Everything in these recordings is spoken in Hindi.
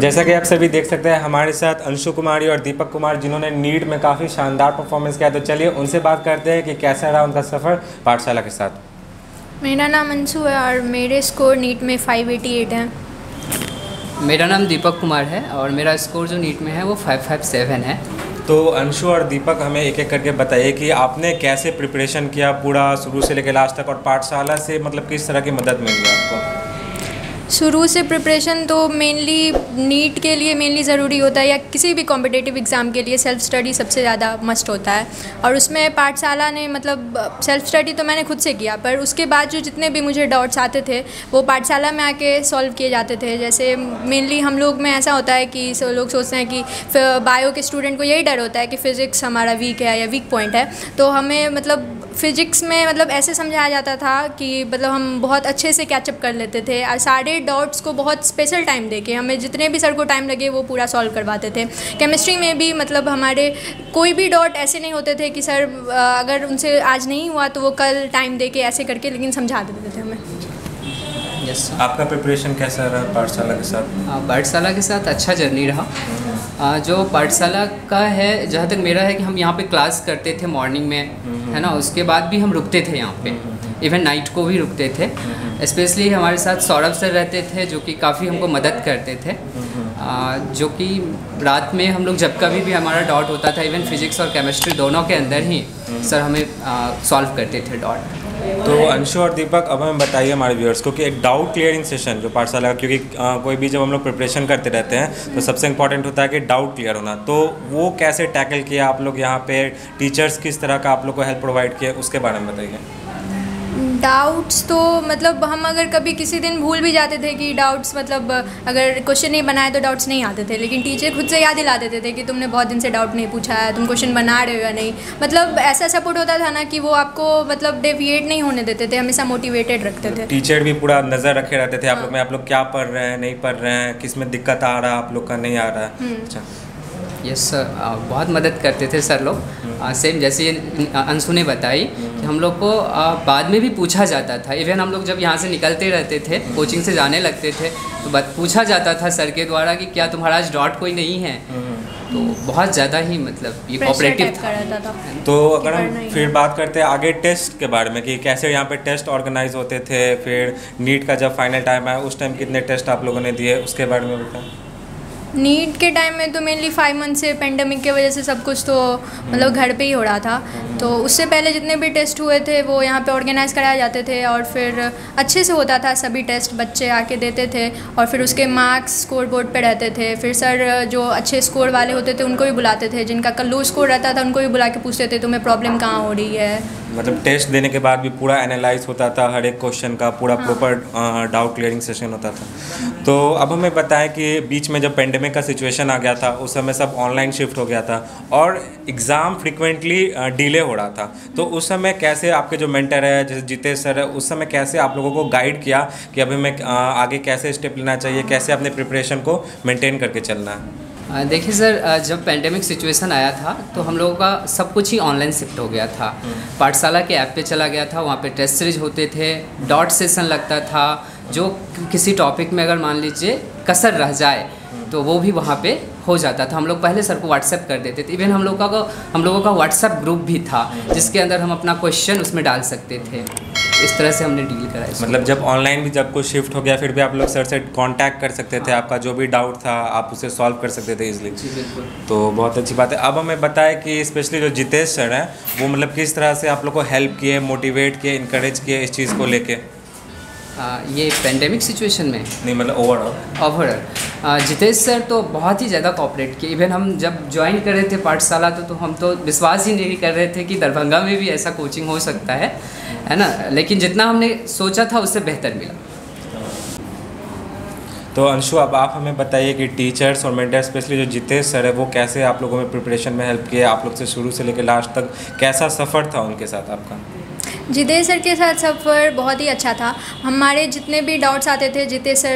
जैसा कि आप सभी देख सकते हैं हमारे साथ अंशु कुमारी और दीपक कुमार जिन्होंने नीट में काफ़ी शानदार परफॉर्मेंस किया। तो चलिए उनसे बात करते हैं कि कैसा रहा उनका सफ़र पाठशाला के साथ। मेरा नाम अंशु है और मेरे स्कोर नीट में 588 हैं। मेरा नाम दीपक कुमार है और मेरा स्कोर जो नीट में है वो 557 है। तो अंशु और दीपक हमें एक एक करके बताइए कि आपने कैसे प्रिपरेशन किया पूरा शुरू से लेकर लास्ट तक, और पाठशाला से मतलब किस तरह की मदद मिली आपको? शुरू से प्रिपरेशन तो मेनली नीट के लिए मेनली ज़रूरी होता है या किसी भी कॉम्पिटिटिव एग्ज़ाम के लिए सेल्फ़ स्टडी सबसे ज़्यादा मस्ट होता है। और उसमें पाठशाला ने मतलब सेल्फ़ स्टडी तो मैंने खुद से किया, पर उसके बाद जो जितने भी मुझे डाउट्स आते थे वो पाठशाला में आके सॉल्व किए जाते थे। जैसे मेनली हम लोग में ऐसा होता है कि लोग सोचते हैं कि बायो के स्टूडेंट को यही डर होता है कि फ़िज़िक्स हमारा वीक है या वीक पॉइंट है, तो हमें मतलब फ़िज़िक्स में मतलब ऐसे समझाया जाता था कि मतलब हम बहुत अच्छे से कैचअप कर लेते थे और सारे डाउट्स को बहुत स्पेशल टाइम देके हमें जितने भी सर को टाइम लगे वो पूरा सॉल्व करवाते थे। केमिस्ट्री में भी मतलब हमारे कोई भी डाउट ऐसे नहीं होते थे कि सर अगर उनसे आज नहीं हुआ तो वो कल टाइम देके ऐसे करके लेकिन समझा देते थे हमें। यस। आपका प्रिपरेशन कैसा रहा पाठशाला के साथ? पाठशाला के साथ अच्छा जर्नी रहा। जो पाठशाला का है, जहाँ तक मेरा है कि हम यहाँ पे क्लास करते थे मॉर्निंग में, है ना, उसके बाद भी हम रुकते थे यहाँ पे, इवन नाइट को भी रुकते थे। स्पेशली हमारे साथ सौरभ सर रहते थे जो कि काफ़ी हमको मदद करते थे, जो कि रात में हम लोग जब कभी भी हमारा डाउट होता था, इवन फिजिक्स और केमिस्ट्री दोनों के अंदर ही सर हमें सॉल्व करते थे डाउट। तो अंशु और दीपक अब हमें बताइए हमारे व्यूअर्स को कि एक डाउट क्लियरिंग सेशन जो पाठशाला, क्योंकि कोई भी जब हम लोग प्रिपरेशन करते रहते हैं तो सबसे इम्पॉर्टेंट होता है कि डाउट क्लियर होना, तो वो कैसे टैकल किया आप लोग यहाँ पे, टीचर्स किस तरह का आप लोग को हेल्प प्रोवाइड किया, उसके बारे में बताइए। डाउट्स तो मतलब हम अगर कभी किसी दिन भूल भी जाते थे कि डाउट्स मतलब अगर क्वेश्चन नहीं बनाए तो डाउट्स नहीं आते थे, लेकिन टीचर खुद से याद दिला देते थे कि तुमने बहुत दिन से डाउट नहीं पूछा है, तुम क्वेश्चन बना रहे हो या नहीं। मतलब ऐसा सपोर्ट होता था ना कि वो आपको मतलब डेविएट नहीं होने देते थे, हमेशा मोटिवेटेड रखते थे। टीचर भी पूरा नज़र रखे रहते थे आप लोग में, आप लोग क्या पढ़ रहे हैं, नहीं पढ़ रहे हैं, किस में दिक्कत आ रहा है आप लोग का, नहीं आ रहा है। अच्छा, यस सर, बहुत मदद करते थे सर लोग। सेम जैसे अंशु ने बताई कि हम लोग को बाद में भी पूछा जाता था। इवन हम लोग जब यहाँ से निकलते रहते थे, कोचिंग से जाने लगते थे, तो पूछा जाता था सर के द्वारा कि क्या तुम्हारा आज डाउट कोई नहीं है। तो बहुत ज़्यादा ही मतलब ये कोऑपरेटिव था। तो अगर हम फिर बात करते हैं आगे टेस्ट के बारे में कि कैसे यहाँ पे टेस्ट ऑर्गेनाइज होते थे, फिर नीट का जब फाइनल टाइम आया उस टाइम कितने टेस्ट आप लोगों ने दिए, उसके बारे में बताएं। नीट के टाइम में तो मेनली 5 मंथ से पेंडेमिक की वजह से सब कुछ तो मतलब घर पे ही हो रहा था, तो उससे पहले जितने भी टेस्ट हुए थे वो यहाँ पे ऑर्गेनाइज़ कराए जाते थे और फिर अच्छे से होता था सभी टेस्ट, बच्चे आके देते थे और फिर उसके मार्क्स स्कोर बोर्ड पे रहते थे। फिर सर जो अच्छे स्कोर वाले होते थे उनको भी बुलाते थे, जिनका लो स्कोर रहता था उनको भी बुला के पूछते थे तुम्हें प्रॉब्लम कहाँ हो रही है। मतलब टेस्ट देने के बाद भी पूरा एनालाइज होता था हर एक क्वेश्चन का, पूरा प्रॉपर डाउट क्लियरिंग सेशन होता था। तो अब हमें बताएं कि बीच में जब पेंडेमिक का सिचुएशन आ गया था उस समय सब ऑनलाइन शिफ्ट हो गया था और एग्ज़ाम फ्रिक्वेंटली डिले हो रहा था, तो उस समय कैसे आपके जो मेंटर है जैसे जितेश सर है, उस समय कैसे आप लोगों को गाइड किया कि अभी हमें आगे कैसे स्टेप लेना चाहिए, कैसे अपने प्रिपरेशन को मेंटेन करके चलना है? देखिए सर, जब पेंडेमिक सिचुएशन आया था तो हम लोगों का सब कुछ ही ऑनलाइन शिफ्ट हो गया था। पाठशाला के ऐप पे चला गया था, वहाँ पे टेस्ट सीरीज होते थे, डॉट सेशन लगता था, जो किसी टॉपिक में अगर मान लीजिए कसर रह जाए तो वो भी वहाँ पे हो जाता था। हम लोग पहले सर को व्हाट्सएप कर देते थे, इवन हम लोगों का व्हाट्सएप ग्रुप भी था जिसके अंदर हम अपना क्वेश्चन उसमें डाल सकते थे। इस तरह से हमने डील करा। मतलब जब ऑनलाइन भी जब कुछ शिफ्ट हो गया फिर भी आप लोग सर से कांटेक्ट कर सकते थे, आपका जो भी डाउट था आप उसे सॉल्व कर सकते थे इजीली। जी बिल्कुल। तो बहुत अच्छी बात है। अब हमें बताएं कि स्पेशली जो जितेश सर हैं वो मतलब किस तरह से आप लोग को हेल्प किए, मोटिवेट किए, इनकरेज किए इस चीज़ को लेके? ये पेंडेमिक सिचुएशन में नहीं, मतलब ओवरऑल जितेश सर तो बहुत ही ज़्यादा कोऑपरेट किए। इवन हम जब ज्वाइन कर रहे थे पाठशाला तो हम तो विश्वास ही नहीं कर रहे थे कि दरभंगा में भी ऐसा कोचिंग हो सकता है ना, लेकिन जितना हमने सोचा था उससे बेहतर मिला। तो अंशु अब आप हमें बताइए कि टीचर्स और मेंटर स्पेशली जो जितेश सर है वो कैसे आप लोगों में प्रिपरेशन में हेल्प किए, आप लोग से शुरू से लेकर लास्ट तक कैसा सफ़र था उनके साथ आपका? जितेश सर के साथ सफ़र बहुत ही अच्छा था। हमारे जितने भी डाउट्स आते थे जितेश सर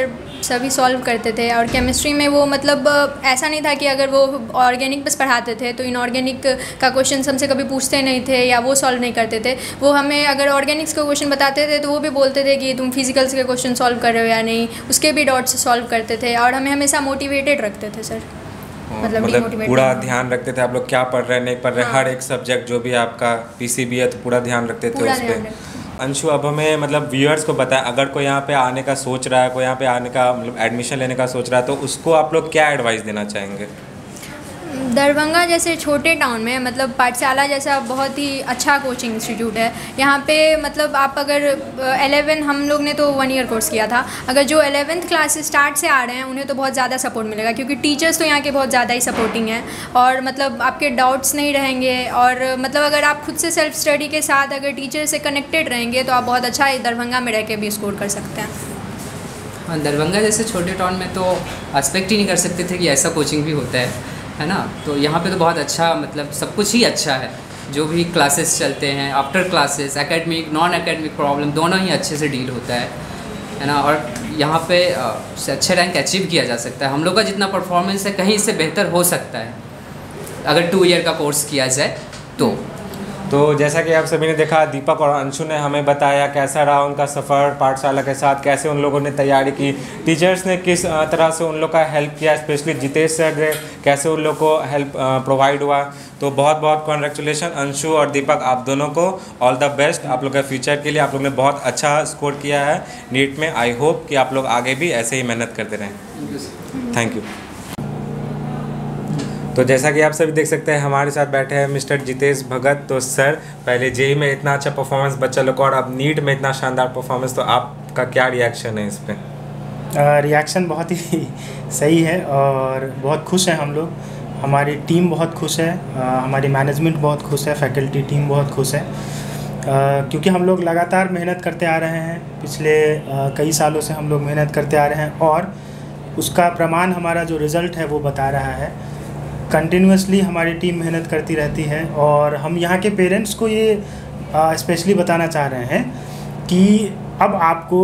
सभी सॉल्व करते थे। और केमिस्ट्री में वो मतलब ऐसा नहीं था कि अगर वो ऑर्गेनिक बस पढ़ाते थे तो इनऑर्गेनिक का क्वेश्चन हमसे कभी पूछते नहीं थे या वो सॉल्व नहीं करते थे। वो हमें अगर ऑर्गेनिक्स का क्वेश्चन बताते थे तो वो भी बोलते थे कि तुम फिजिकल्स के क्वेश्चन सॉल्व कर रहे हो या नहीं, उसके भी डाउट्स सॉल्व करते थे और हमें हमेशा मोटिवेटेड रखते थे सर। मतलब पूरा ध्यान रखते थे आप लोग क्या पढ़ रहे हैं नहीं पढ़ रहे, हर एक सब्जेक्ट जो भी आपका पीसीबी है तो पूरा ध्यान रखते थे उस पर। अंशु, अब हमें मतलब व्यूअर्स को बताएं, अगर कोई यहाँ पे आने का सोच रहा है, कोई यहाँ पे आने का मतलब एडमिशन लेने का सोच रहा है, तो उसको आप लोग क्या एडवाइस देना चाहेंगे? दरभंगा जैसे छोटे टाउन में मतलब पाठशाला जैसा बहुत ही अच्छा कोचिंग इंस्टीट्यूट है। यहाँ पे मतलब आप अगर 11 हम लोग ने तो 1 ईयर कोर्स किया था, अगर जो 11th क्लास स्टार्ट से आ रहे हैं उन्हें तो बहुत ज़्यादा सपोर्ट मिलेगा क्योंकि टीचर्स तो यहाँ के बहुत ज़्यादा ही सपोर्टिंग हैं और मतलब आपके डाउट्स नहीं रहेंगे। और मतलब अगर आप खुद से सेल्फ स्टडी के साथ अगर टीचर से कनेक्टेड रहेंगे तो आप बहुत अच्छा दरभंगा में रह के भी स्कोर कर सकते हैं। हाँ, दरभंगा जैसे छोटे टाउन में तो एक्सपेक्ट ही नहीं कर सकते थे कि ऐसा कोचिंग भी होता है ना। तो यहाँ पे तो बहुत अच्छा मतलब सब कुछ ही अच्छा है, जो भी क्लासेस चलते हैं, after classes academic non academic problem दोनों ही अच्छे से डील होता है ना। और यहाँ पे अच्छे रैंक अचीव किया जा सकता है। हम लोग का जितना परफॉर्मेंस है कहीं इससे बेहतर हो सकता है अगर 2 ईयर का कोर्स किया जाए तो जैसा कि आप सभी ने देखा, दीपक और अंशु ने हमें बताया कैसा रहा उनका सफ़र पाठशाला के साथ, कैसे उन लोगों ने तैयारी की, टीचर्स ने किस तरह से उन लोग का हेल्प किया, स्पेशली जितेश सर ने कैसे उन लोग को हेल्प प्रोवाइड हुआ। तो बहुत बहुत कॉन्ग्रेचुलेशन अंशु और दीपक, आप दोनों को ऑल द बेस्ट आप लोग के फ्यूचर के लिए। आप लोग ने बहुत अच्छा स्कोर किया है नीट में। आई होप कि आप लोग आगे भी ऐसे ही मेहनत करते रहें। Thank you. तो जैसा कि आप सभी देख सकते हैं हमारे साथ बैठे हैं मिस्टर जितेश भगत। तो सर, पहले जेई में इतना अच्छा परफॉर्मेंस बच्चा लोग का और अब नीट में इतना शानदार परफॉर्मेंस, तो आपका क्या रिएक्शन है इस पर? रिएक्शन बहुत ही सही है और बहुत खुश हैं हम लोग। हमारी टीम बहुत खुश है, हमारी मैनेजमेंट बहुत खुश है, फैकल्टी टीम बहुत खुश है क्योंकि हम लोग लगातार मेहनत करते आ रहे हैं। पिछले कई सालों से हम लोग मेहनत करते आ रहे हैं और उसका प्रमाण हमारा जो रिज़ल्ट है वो बता रहा है। कंटिन्यूसली हमारी टीम मेहनत करती रहती है और हम यहाँ के पेरेंट्स को ये स्पेशली बताना चाह रहे हैं कि अब आपको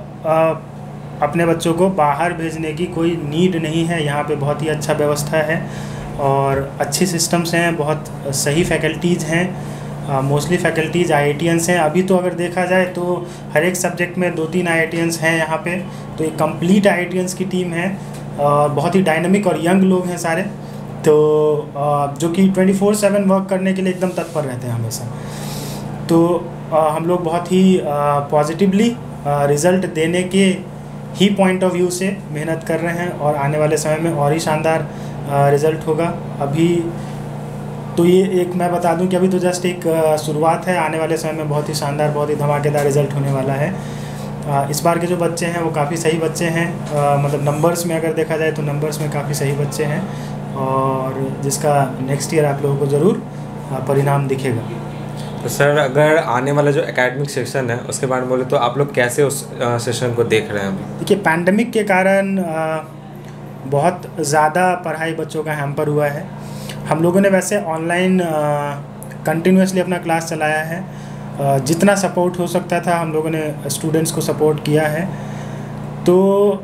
अपने बच्चों को बाहर भेजने की कोई नीड नहीं है। यहाँ पे बहुत ही अच्छा व्यवस्था है और अच्छी सिस्टम्स हैं, बहुत सही फैकल्टीज़ हैं। मोस्टली फैकल्टीज़ IITians हैं। अभी तो अगर देखा जाए तो हर एक सब्जेक्ट में 2-3 IITians हैं यहाँ पे। तो एक कंप्लीट IITians की टीम है और बहुत ही डायनामिक और यंग लोग हैं सारे, तो जो कि 24/7 वर्क करने के लिए एकदम तत्पर रहते हैं हमेशा। तो हम लोग बहुत ही पॉजिटिवली रिज़ल्ट देने के ही पॉइंट ऑफ व्यू से मेहनत कर रहे हैं और आने वाले समय में और ही शानदार रिज़ल्ट होगा। अभी तो ये एक मैं बता दूं कि अभी तो जस्ट एक शुरुआत है, आने वाले समय में बहुत ही शानदार, बहुत ही धमाकेदार रिज़ल्ट होने वाला है। इस बार के जो बच्चे हैं वो काफ़ी सही बच्चे हैं, मतलब नंबर्स में अगर देखा जाए तो नंबर्स में काफ़ी सही बच्चे हैं और जिसका नेक्स्ट ईयर आप लोगों को ज़रूर परिणाम दिखेगा। तो सर, अगर आने वाला जो एकेडमिक सेशन है उसके बारे में बोले तो आप लोग कैसे उस सेशन को देख रहे हैं? देखिए, पैंडमिक के कारण बहुत ज़्यादा पढ़ाई बच्चों का हैम्पर हुआ है। हम लोगों ने वैसे ऑनलाइन कंटिन्यूसली अपना क्लास चलाया है, जितना सपोर्ट हो सकता था हम लोगों ने स्टूडेंट्स को सपोर्ट किया है। तो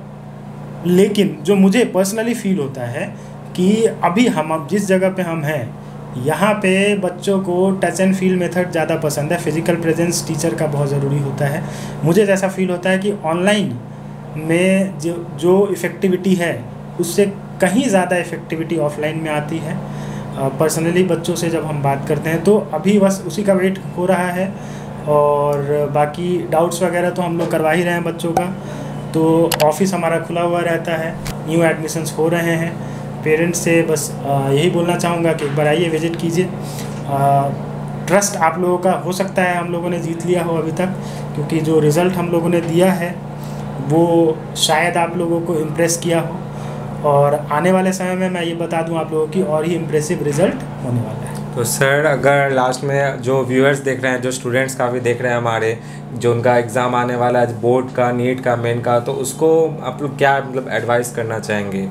लेकिन जो मुझे पर्सनली फील होता है कि अभी हम जिस जगह पे हम हैं यहाँ पे बच्चों को टच एंड फील मेथड ज़्यादा पसंद है, फिज़िकल प्रेजेंस टीचर का बहुत ज़रूरी होता है। मुझे जैसा फील होता है कि ऑनलाइन में जो इफ़ेक्टिविटी है उससे कहीं ज़्यादा इफ़ेक्टिविटी ऑफलाइन में आती है। पर्सनली बच्चों से जब हम बात करते हैं तो अभी बस उसी का वेट हो रहा है और बाकी डाउट्स वगैरह तो हम लोग करवा ही रहे हैं बच्चों का। तो ऑफिस हमारा खुला हुआ रहता है, न्यू एडमिशन्स हो रहे हैं। पेरेंट्स से बस यही बोलना चाहूँगा कि एक बार आइए, विज़िट कीजिए। ट्रस्ट आप लोगों का हो सकता है हम लोगों ने जीत लिया हो अभी तक, क्योंकि जो रिज़ल्ट हम लोगों ने दिया है वो शायद आप लोगों को इम्प्रेस किया हो और आने वाले समय में मैं ये बता दूं आप लोगों की और ही इम्प्रेसिव रिज़ल्ट होने वाला है। तो सर, अगर लास्ट में जो व्यूअर्स देख रहे हैं, जो स्टूडेंट्स काफ़ी देख रहे हैं हमारे, जो उनका एग्ज़ाम आने वाला है बोर्ड का, नीट का, मेन का, तो उसको आप लोग क्या मतलब एडवाइस करना चाहेंगे?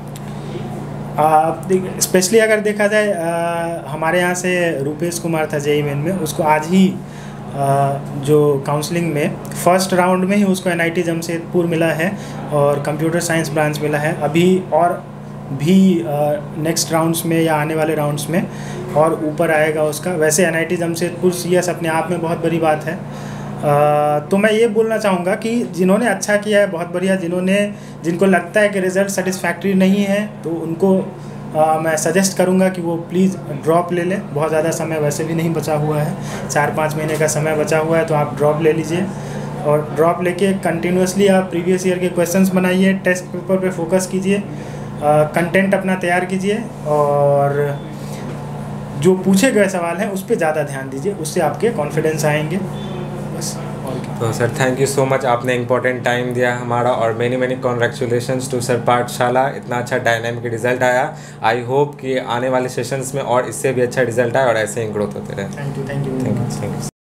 स्पेशली अगर देखा जाए हमारे यहाँ से रूपेश कुमार था जेई मेन में, उसको आज ही जो काउंसलिंग में फर्स्ट राउंड में ही उसको NIT जमशेदपुर मिला है और कंप्यूटर साइंस ब्रांच मिला है। अभी और भी नेक्स्ट राउंड्स में या आने वाले राउंड्स में और ऊपर आएगा उसका। वैसे NIT जमशेदपुर CS अपने आप में बहुत बड़ी बात है। तो मैं ये बोलना चाहूँगा कि जिन्होंने अच्छा किया है बहुत बढ़िया, जिनको लगता है कि रिज़ल्ट सेटिस्फैक्ट्री नहीं है तो उनको मैं सजेस्ट करूँगा कि वो प्लीज़ ड्रॉप ले लें। बहुत ज़्यादा समय वैसे भी नहीं बचा हुआ है, 4-5 महीने का समय बचा हुआ है, तो आप ड्रॉप ले लीजिए और ड्रॉप लेके कंटिन्यूसली आप प्रीवियस ईयर के क्वेश्चंस बनाइए, टेस्ट पेपर पे फोकस कीजिए, कंटेंट अपना तैयार कीजिए और जो पूछे गए सवाल हैं उस पर ज़्यादा ध्यान दीजिए, उससे आपके कॉन्फिडेंस आएंगे। बस। तो sir thank you so much, आपने इम्पोर्टेंट टाइम दिया हमारा और मैनी कॉन्ग्रेचुलेशंस टू सर पाठशाला। इतना अच्छा डायनामिक रिजल्ट आया। आई होप कि आने वाले सेशंस में और इससे भी अच्छा रिजल्ट आए और ऐसे ही ग्रोथ होते रहे। Thank you.